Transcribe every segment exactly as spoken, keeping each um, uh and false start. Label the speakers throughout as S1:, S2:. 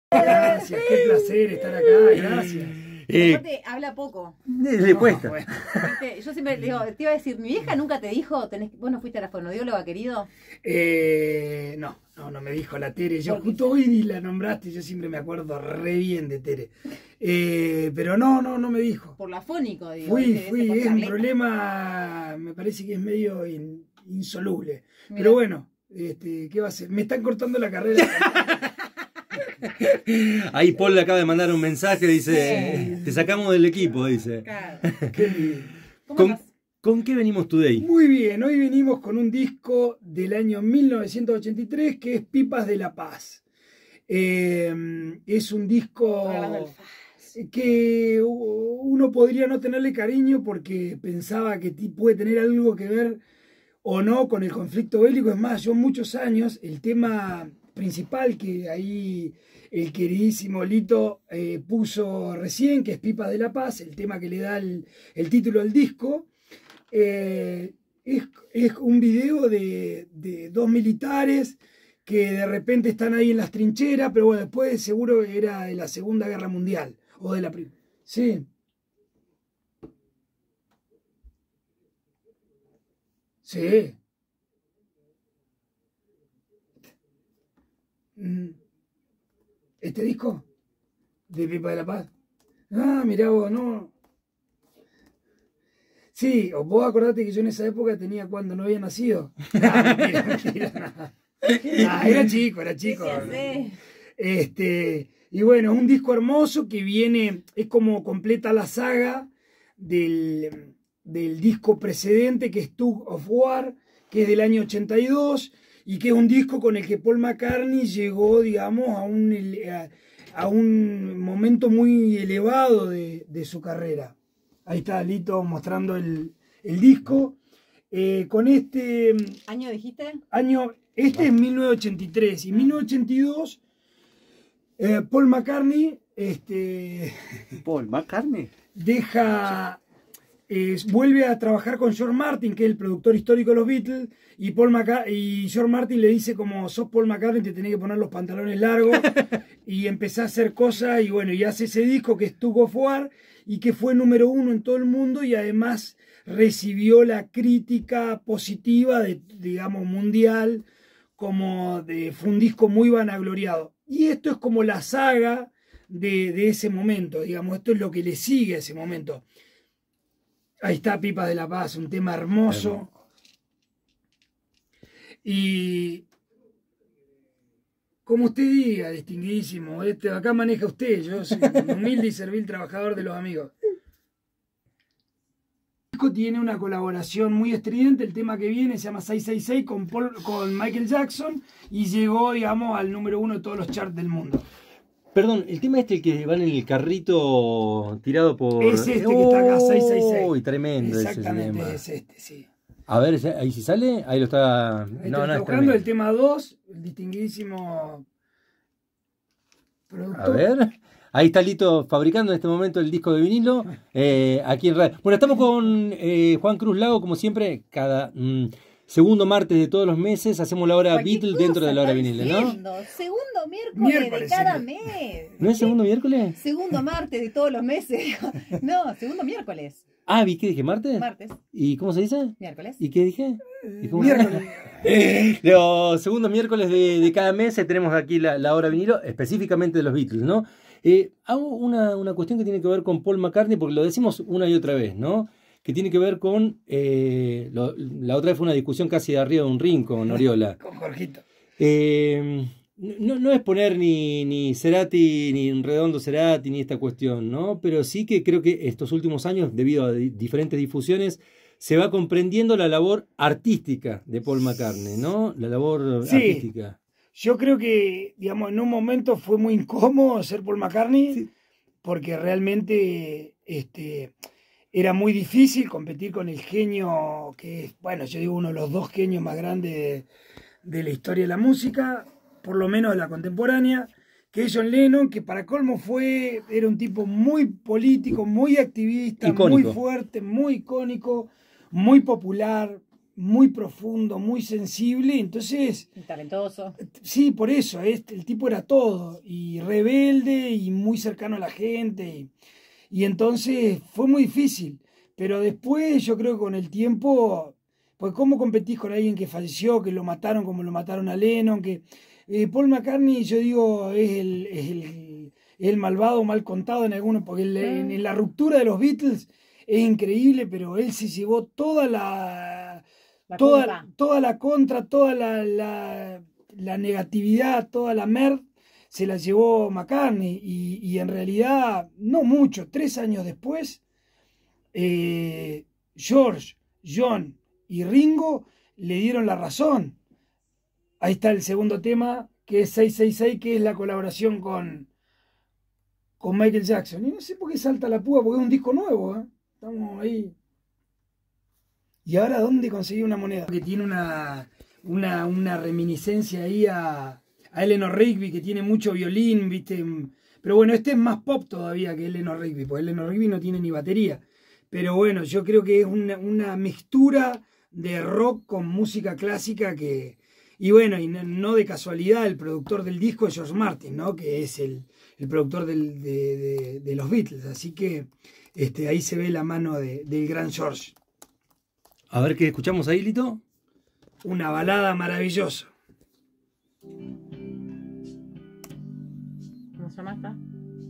S1: Gracias, qué placer estar acá, gracias.
S2: Eh, aparte, habla poco.
S3: Le cuesta.
S2: No, bueno. Yo siempre le digo, te iba a decir, ¿mi vieja nunca te dijo, tenés, vos no fuiste a la fonoaudióloga, querido?
S1: Eh, no, no, no me dijo la Tere. Yo justo hoy la nombraste, yo siempre me acuerdo re bien de Tere. Eh, pero no, no, no me dijo.
S2: Por la fónico, digo.
S1: Fui, fui, es un problema, me parece que es medio in, insoluble. Mira. Pero bueno, este, ¿qué va a ser? Me están cortando la carrera.
S3: Ahí Paul le acaba de mandar un mensaje, dice, sí. Te sacamos del equipo, dice.
S2: Claro.
S1: Qué bien.
S3: ¿Con, ¿Con qué venimos today?
S1: Muy bien, hoy venimos con un disco del año mil novecientos ochenta y tres que es Pipas de la Paz. Eh, es un disco que uno podría no tenerle cariño porque pensaba que puede tener algo que ver o no con el conflicto bélico. Es más, yo muchos años, el tema principal que ahí el queridísimo Lito eh, puso recién, que es Pipas de la Paz, el tema que le da el, el título al disco, eh, es, es un video de, de dos militares que de repente están ahí en las trincheras, pero bueno, después seguro era de la Segunda Guerra Mundial, o de la primera. Sí. Sí. ¿Este disco? ¿De Pipa de la Paz? Ah, mirá vos, no. Sí, o vos acordate que yo en esa época tenía cuando no había nacido. Ah, mentira, mentira. Ah, era chico, era chico. Este, y bueno, es un disco hermoso que viene, es como completa la saga del, del disco precedente, que es Tug of War, que es del año ochenta y dos. Y que es un disco con el que Paul McCartney llegó, digamos, a un, a, a un momento muy elevado de, de su carrera. Ahí está Lito mostrando el, el disco. Eh, con este...
S2: ¿Año dijiste?
S1: Año, este es mil novecientos ochenta y tres. Y en mil novecientos ochenta y dos, eh, Paul McCartney... Este,
S3: ¿Paul McCartney?
S1: Deja... Eh, vuelve a trabajar con George Martin, que es el productor histórico de los Beatles, y, Paul y George Martin le dice como, sos Paul McCartney, te tenés que poner los pantalones largos, y empezá a hacer cosas, y bueno, y hace ese disco que es Tug of War, y que fue número uno en todo el mundo, y además recibió la crítica positiva, de, digamos, mundial, como de, fue un disco muy vanagloriado. Y esto es como la saga de, de ese momento, digamos, esto es lo que le sigue a ese momento. Ahí está Pipas de la Paz, un tema hermoso. Y como usted diga, distinguidísimo, este, acá maneja usted, yo soy un humilde y servil trabajador de los amigos. El disco tiene una colaboración muy estridente, el tema que viene se llama seiscientos sesenta y seis con, Paul, con Michael Jackson y llegó, digamos, al número uno de todos los charts del mundo.
S3: Perdón, el tema este el que van en el carrito tirado por...
S1: Es este que está acá, seiscientos sesenta y seis.
S3: Uy, tremendo.
S1: Exactamente,
S3: ese
S1: es este, sí.
S3: A ver, ahí si sale, ahí lo está...
S1: Ahí
S3: no,
S1: está
S3: no,
S1: buscando el tema dos, el distinguidísimo productor.
S3: A ver, ahí está Lito fabricando en este momento el disco de vinilo, eh, aquí en radio. Bueno, estamos con eh, Juan Cruz Lago, como siempre, cada... Mm, segundo martes de todos los meses hacemos la hora Beatle dentro de la hora vinilo, ¿no?
S2: Segundo miércoles,
S1: miércoles
S2: de cada
S1: sí.
S2: mes.
S3: ¿No es segundo miércoles?
S2: Segundo martes de todos los meses. No, segundo miércoles.
S3: Ah, ¿vi qué dije? ¿Martes?
S2: Martes.
S3: ¿Y cómo se dice?
S2: Miércoles.
S3: ¿Y qué dije? ¿Y cómo
S1: Miércoles.
S3: Los segundos miércoles de, de cada mes tenemos aquí la, la hora vinilo, específicamente de los Beatles, ¿no? Eh, hago una, una cuestión que tiene que ver con Paul McCartney, porque lo decimos una y otra vez, ¿no? Que tiene que ver con, eh, lo, la otra vez fue una discusión casi de arriba de un ring con Oriola.
S1: Con Jorgito.
S3: Eh, no, no es poner ni, ni Cerati, ni un redondo Cerati, ni esta cuestión, ¿no? Pero sí que creo que estos últimos años, debido a di diferentes difusiones, se va comprendiendo la labor artística de Paul McCartney, ¿no? La labor
S1: sí.
S3: artística.
S1: Yo creo que, digamos, en un momento fue muy incómodo ser Paul McCartney, sí. Porque realmente... este era muy difícil competir con el genio que es, bueno, yo digo uno de los dos genios más grandes de, de la historia de la música, por lo menos de la contemporánea, que es John Lennon, que para colmo fue, era un tipo muy político, muy activista, icónico. Muy fuerte, muy icónico, muy popular, muy profundo, muy sensible, entonces...
S2: Talentoso.
S1: Sí, por eso, este, el tipo era todo, y rebelde, y muy cercano a la gente, y, y entonces fue muy difícil, pero después yo creo que con el tiempo, pues cómo competís con alguien que falleció, que lo mataron como lo mataron a Lennon, que eh, Paul McCartney, yo digo, es el, es el, el malvado mal contado en algunos, porque el, en, en la ruptura de los Beatles es increíble, pero él se llevó toda la...
S2: La
S1: Toda, toda la contra, toda la, la, la negatividad, toda la merda se la llevó McCartney y, y en realidad no mucho, tres años después eh, George, John y Ringo le dieron la razón. Ahí está el segundo tema que es seiscientos sesenta y seis, que es la colaboración con, con Michael Jackson, y no sé por qué salta la púa porque es un disco nuevo, ¿eh? Estamos ahí. ¿Y ahora dónde conseguí una moneda? Que tiene una, una, una reminiscencia ahí a, a Eleanor Rigby, que tiene mucho violín, ¿viste? Pero bueno, este es más pop todavía que Eleanor Rigby, porque Eleanor Rigby no tiene ni batería. Pero bueno, yo creo que es una, una mixtura de rock con música clásica que... Y bueno, y no de casualidad, el productor del disco es George Martin, ¿no? Que es el, el productor del, de, de, de los Beatles. Así que este, ahí se ve la mano de, del gran George.
S3: A ver qué escuchamos ahí, Lito.
S1: Una balada maravillosa.
S2: ¿Cómo se llama esta?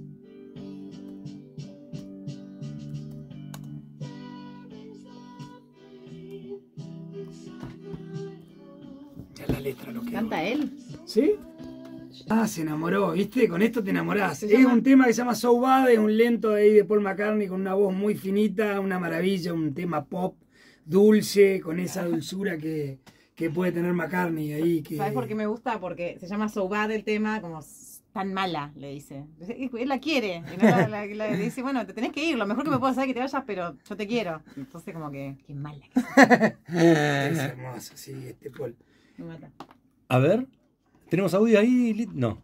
S1: Ya la letra lo que
S2: ¿Canta él?
S1: ¿Sí? Ah, se enamoró, ¿viste? Con esto te enamorás. Es
S2: llama?
S1: un tema que se llama So Bad, es un lento ahí de Paul McCartney con una voz muy finita, una maravilla, un tema pop dulce, con esa dulzura que, que puede tener McCartney ahí. Que...
S2: ¿Sabes por qué me gusta? Porque se llama So Bad el tema, como tan mala, le dice. Él la quiere. Y no la, la, la, le dice, bueno, te tenés que ir, lo mejor que me puedo hacer es que te vayas, pero yo te quiero. Entonces como que, qué mala que sos.
S1: Es hermoso, sí, este Paul.
S2: Me mata.
S3: A ver, ¿tenemos audio ahí, Lito? No.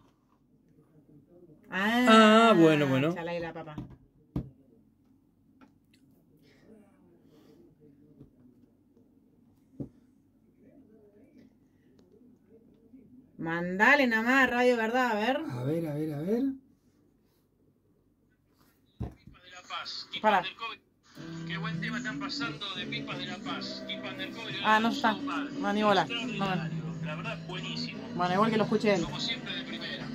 S2: Ah,
S3: Ah, bueno, bueno.
S2: Chalay la papa. Mandale nada más, Radio Verdad, a ver.
S1: A ver, a ver, a ver.
S4: Pipas de la Paz. Pipas
S2: Para.
S4: del COVID. Qué buen tema están pasando de Pipas de la Paz. Pipas del COVID.
S2: Ah, no está. No, ni bola. No, no.
S4: La verdad, buenísimo.
S2: Bueno, igual que lo escuche él.
S4: Como siempre, de primera.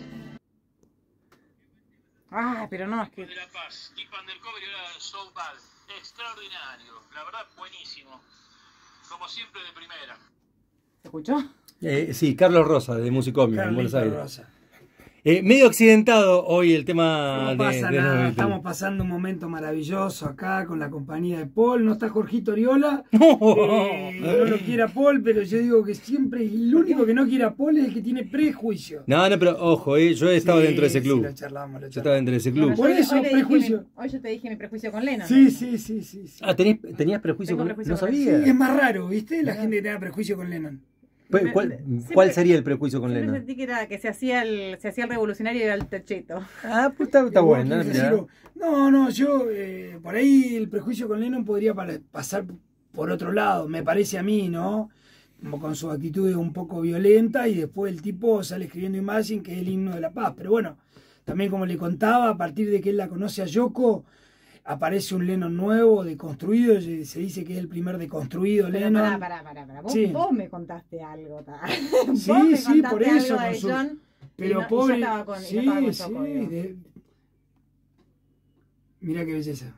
S2: Ah, pero no, es que...
S4: De la Paz. Pipas del COVID era So Bad. Extraordinario. La verdad, buenísimo. Como siempre, de primera.
S2: ¿Se escuchó?
S3: Eh, sí, Carlos Rosa, de Musicomio, en Buenos
S1: Carlito
S3: Aires.
S1: Rosa.
S3: Eh, medio accidentado hoy el tema
S1: No pasa
S3: de, de
S1: nada,
S3: los
S1: estamos
S3: Beatles.
S1: pasando un momento maravilloso acá con la compañía de Paul. No está Jorgito Oriola,
S3: No.
S1: eh, no lo quiere a Paul, pero yo digo que siempre el único que no quiere a Paul es el que tiene prejuicio.
S3: No, no, pero ojo, eh, yo he estado
S1: Sí,
S3: dentro de ese
S1: sí,
S3: club.
S1: lo charlamos, lo
S3: Yo estaba
S1: charlamos.
S3: dentro de ese
S2: Bueno,
S3: club.
S1: Por
S2: yo-
S1: eso,
S2: hoy, le dije
S1: prejuicio.
S2: mi- hoy yo te dije mi prejuicio con Lennon.
S1: Sí, sí, sí, sí, sí.
S3: Ah, ¿tenés- ¿tenías prejuicio
S2: Tengo
S3: con
S2: prejuicio
S3: No
S2: con él.
S1: Sí,
S3: sabía.
S1: es más raro, ¿viste? La gente que tenga prejuicio con Lennon.
S3: ¿Cuál,
S2: Me-
S3: cuál-
S2: me- siempre-
S3: cuál sería el prejuicio con
S2: Siempre
S3: Lennon?
S2: sentí que era que se hacía el, se hacía el revolucionario y era el techeto.
S3: Ah, pues está, está
S1: Vos
S3: bueno.
S1: querés
S3: mirá.
S1: decirlo. No, no, yo eh, por ahí el prejuicio con Lennon podría para- pasar por otro lado, me parece a mí, ¿no? Como con su actitud un poco violenta y después el tipo sale escribiendo Imagine, que es el himno de la paz. Pero bueno, también como le contaba, a partir de que él la conoce a Yoko, aparece un Lennon nuevo, deconstruido, se se dice que es el primer deconstruido
S2: Pero
S1: Lennon.
S2: pará, pará, pará, pará. Vos,
S1: Sí.
S2: vos me contaste algo, ta.
S1: Sí,
S2: Vos me
S1: sí,
S2: contaste
S1: por eso,
S2: algo de
S1: con su-
S2: John,
S1: Pero
S2: y no- y
S1: pobre.
S2: ya estaba con, y ya
S1: sí,
S2: estaba con
S1: sí,
S2: Yoko, digo.
S1: de- Mirá qué belleza.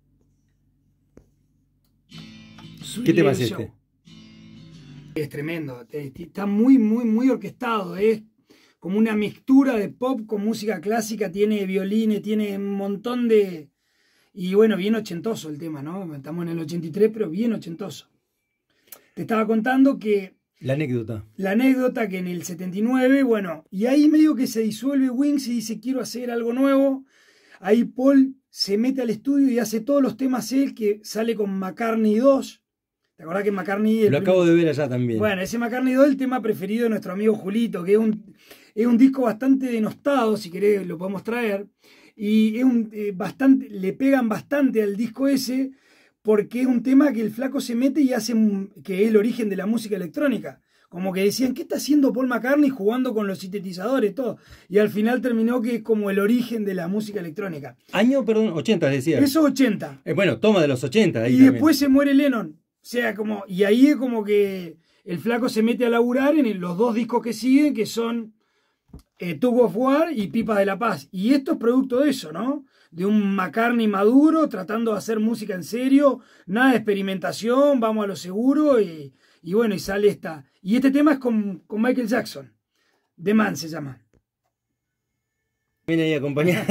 S1: Sweet
S3: ¿Qué tema
S1: Little
S3: es
S1: Show.
S3: este?
S1: Es tremendo, te- te- está muy, muy, muy orquestado, es como una mixtura de pop con música clásica, tiene violines, tiene un montón de... Y bueno, bien ochentoso el tema, ¿no? Estamos en el ochenta y tres, pero bien ochentoso. Te estaba contando que
S3: La anécdota.
S1: la anécdota que en el setenta y nueve, bueno, y ahí medio que se disuelve Wings y dice quiero hacer algo nuevo. Ahí Paul se mete al estudio y hace todos los temas él, que sale con McCartney dos. ¿Te acordás que McCartney... el
S3: Lo
S1: primer-
S3: acabo de ver allá también.
S1: Bueno, ese McCartney dos es el tema preferido de nuestro amigo Julito, que es un, es un disco bastante denostado, si querés lo podemos traer, y es un, eh, bastante, le pegan bastante al disco ese, porque es un tema que el flaco se mete y hace, un, que es el origen de la música electrónica. Como que decían, ¿qué está haciendo Paul McCartney jugando con los sintetizadores, todo? Y al final terminó que es como el origen de la música electrónica.
S3: Año, perdón, ochenta decía.
S1: Eso ochenta.
S3: Eh, bueno, toma de los ochenta. Ahí
S1: y
S3: también.
S1: después se muere Lennon. O sea, como, y ahí es como que el flaco se mete a laburar en el, los dos discos que siguen, que son eh, Tug of War y Pipas de la Paz. Y esto es producto de eso, ¿no? De un McCartney maduro, tratando de hacer música en serio, nada de experimentación, vamos a lo seguro, y, y bueno, y sale esta. Y este tema es con, con Michael Jackson. The Man se llama.
S3: Viene ahí acompañando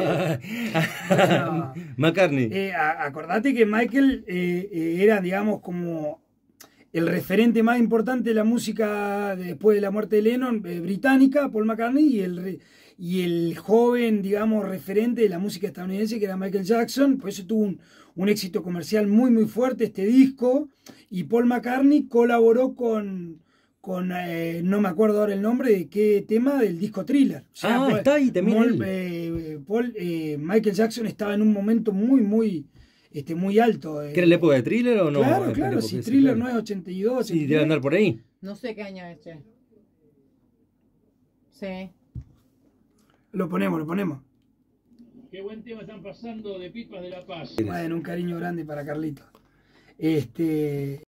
S3: a McCartney.
S1: Eh, a, acordate que Michael eh, eh, era, digamos, como el referente más importante de la música después de la muerte de Lennon, eh, británica, Paul McCartney, y el, y el joven, digamos, referente de la música estadounidense, que era Michael Jackson. Por eso tuvo un, un éxito comercial muy, muy fuerte este disco. Y Paul McCartney colaboró con... con eh, no me acuerdo ahora el nombre de qué tema del disco Thriller. O sea,
S3: ah,
S1: Paul,
S3: está ahí también.
S1: Paul, eh, Paul eh, Michael Jackson estaba en un momento muy, muy, este, muy alto. Eh.
S3: ¿Qué era la época de Thriller o no?
S1: Claro, claro, si Thriller no es ochenta y dos.
S3: Sí, debe andar por ahí.
S2: No sé qué año es, che. Sí.
S1: Lo ponemos, lo ponemos.
S4: Qué buen tema están pasando de Pipas de la Paz.
S1: Bueno, un cariño grande para Carlito. Este.